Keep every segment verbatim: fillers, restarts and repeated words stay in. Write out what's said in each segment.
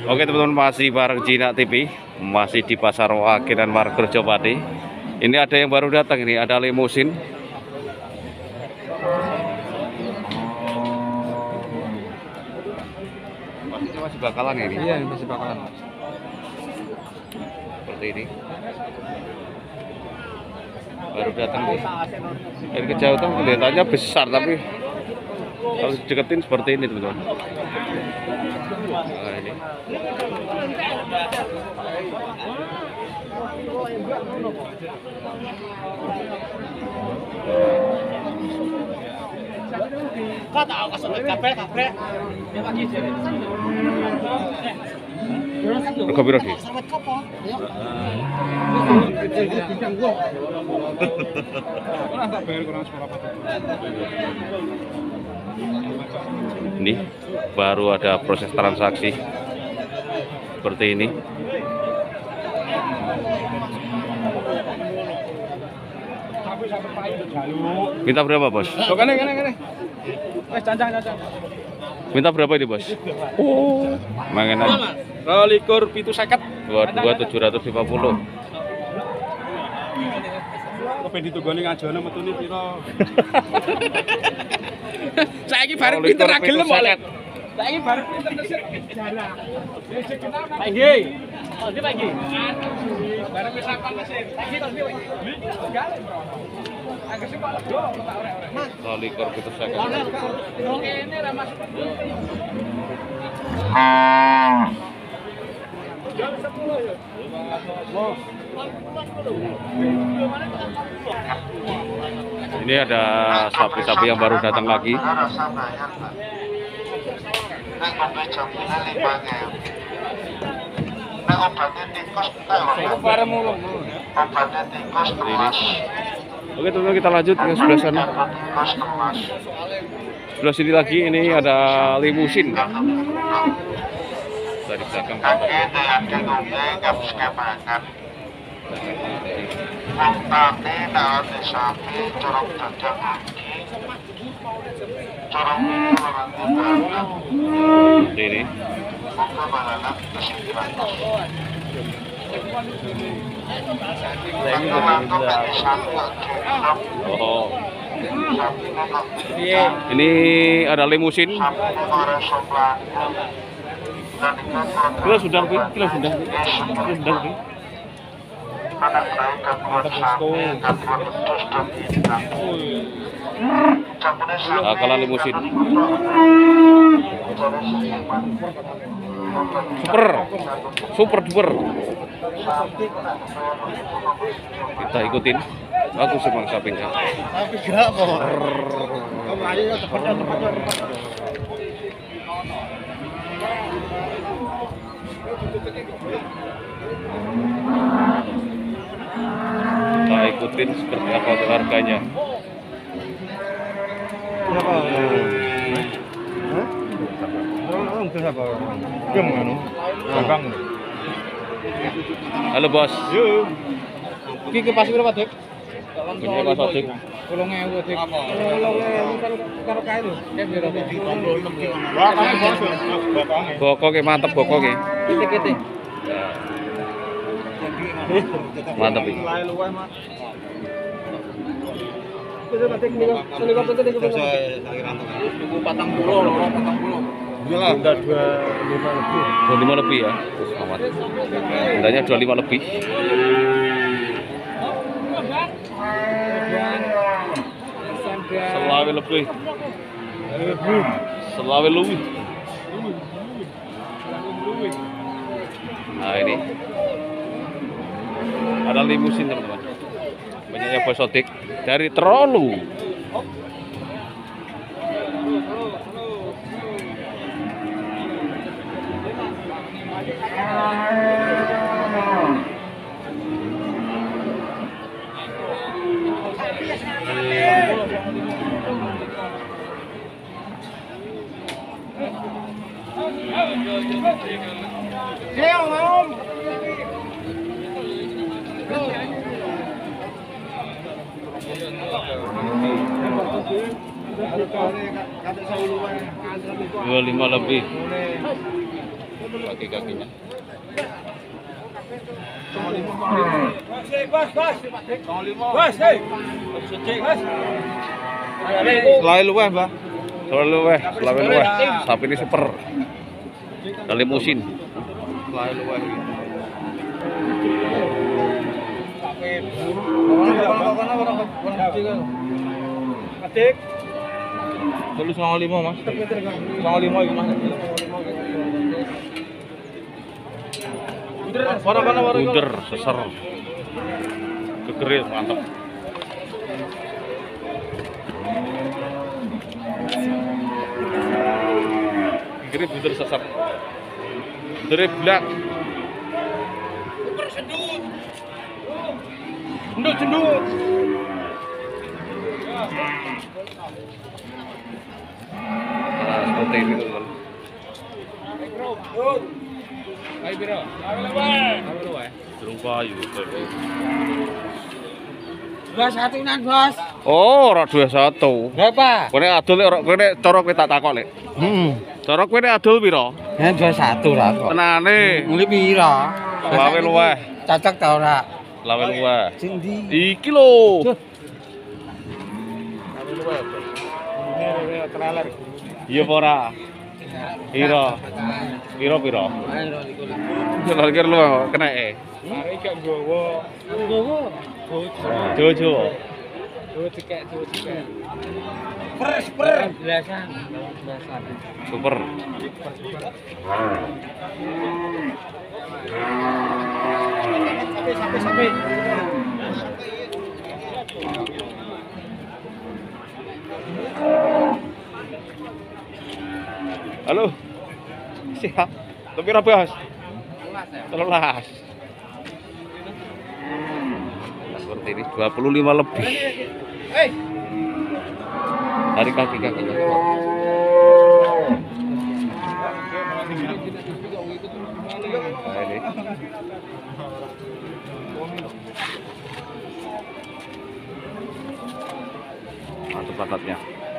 Oke teman-teman, masih bareng Cina T V, masih di Pasar Wakilan Margorejo Pati. Ini ada yang baru datang, ini ada limusin. Masih masih bakalan ini. Iya, masih bakalan. Seperti ini. Baru datang nih. Dari kejauhan kelihatannya besar, tapi kalau deketin seperti ini teman-teman. Nah, ini. Kau tahu kasih kafe kafe. Rego piro iki? Ini baru ada proses transaksi seperti ini. Minta berapa, Bos? Oh, kene kene kene. Wes cancang cancang. Minta berapa ini, Bos? Oh, mangan aja. Kalau likur pitu seket. dua dua tujuh ratus lima puluh. Kopi ditugoni ngajone metune piro? Saiki bareng pinter ra gelem kok, Lek. Saiki bareng pinter nesir jarah. Pagi. Oh, iki pagi. Bareng wis apa mesin. Pagi to iki. Agak sik kok lego tak ora-ora. Kalau likur kita saya. Wong kene ra masuk. Ini ada sapi-sapi yang baru datang lagi. Oke teman-teman, kita lanjut ke sebelah sana. Sebelah sini lagi ini ada limusin. Dari belakang kantor. Ini. Oh. Ini ada limusin. Kilo sudah, kilo sudah, kilo sudah. Nah, kalau limusin. Super, super duper. Kita ikutin. Aku semang sapinya. Tapi gak kok. Kemarin Kita ikutin seperti apa harganya. Berapa? Hah? Oh, berapa? Gem anu. Gagang. Halo, Bos. Yo. Iki ke pas berapa, Dik? Ini Mas Odik. Tolong ewu, Dik. Tolong ewu karo kae lho. Nek biro iki. Wah, kamu bos. Bokoke mantep bokoke. Kete-kete. Mantep iki. Luwih, Mas. Itu nanti niku, niku apa tadi niku? Niku patang puluh, loro patang puluh. Iyalah, udah dua lima lebih. dua puluh lima lebih ya. Amat. Harganya dua puluh lima lebih. Selawe lebih. Selawe lebih. Nah, ini ada limusin teman-teman. Banyaknya Bos Odik dari Trolu. dua puluh lima lebih. kaki-kakinya. Bos, bos. Bos, hei. Bos. Selain luweh, Mbak. Selain luweh, selain luweh. Sapi ini super. Dari musim. Selain luweh. Adik. Tulis nol lima mas. nol lima iki mas. Bunder, seser. Kegeril, mantap. Kegeril, bunder, seser. Bunder, blak. Cendut, cendut. Nah, seperti ini teman. Ayo biro. Ayo wae. Durung payu. Dua satu nan bos. Oh, ora dua satu. Berapa? Kene adul ora kene cara kowe tak takok lek. Hmm. Cara kowe nek adul pira? Ya dua satu lah kok. Tenane. Muli pira? Lawe luweh. Cocok ta ora? Lawe luweh. Sing ndi? Iki lho. Iya apa ora? Pira? Pira pira? Lagi lu kena e. Mari gak gowo. Gowo. Jojo. Gowo cekek, gowo cekek. Pers per. Belasan. Super. Sampai sampai sampai. Halo. Siap. Lebih berapa, Bos? Telulas. Seperti ini dua puluh lima lebih. Hei. Dari kaki-kakinya. Nah, ini. Mantap pantatnya.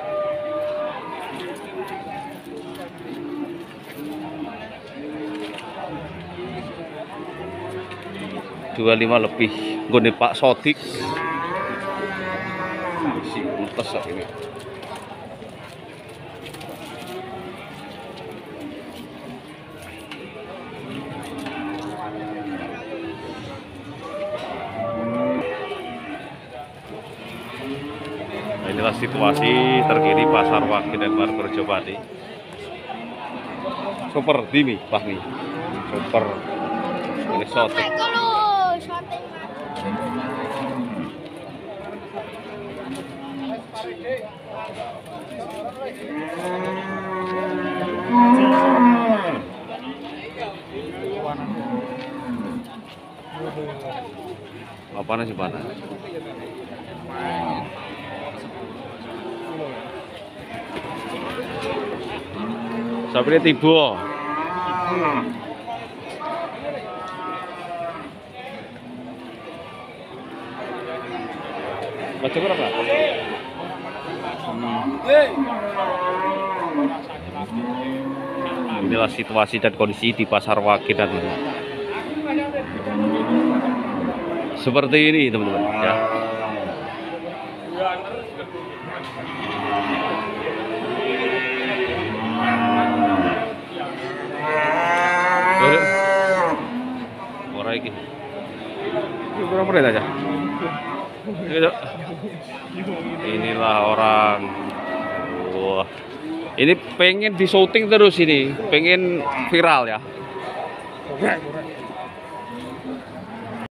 dua puluh lima lebih. Nggone Pak Sodik. Si entes ini. Nah, inilah situasi terkini Pasar Wage dan Margorejo Pati. Super Dimi, Fahmi. Super. Ini Sodik. Apaan sih panas? Sampai tiba. Baca berapa? Inilah situasi dan kondisi di Pasar Wage dan seperti ini teman-teman ya. Ora iki. Iki berapa menit aja? Inilah orang. Wah. Ini pengen di syuting terus ini, pengen viral ya.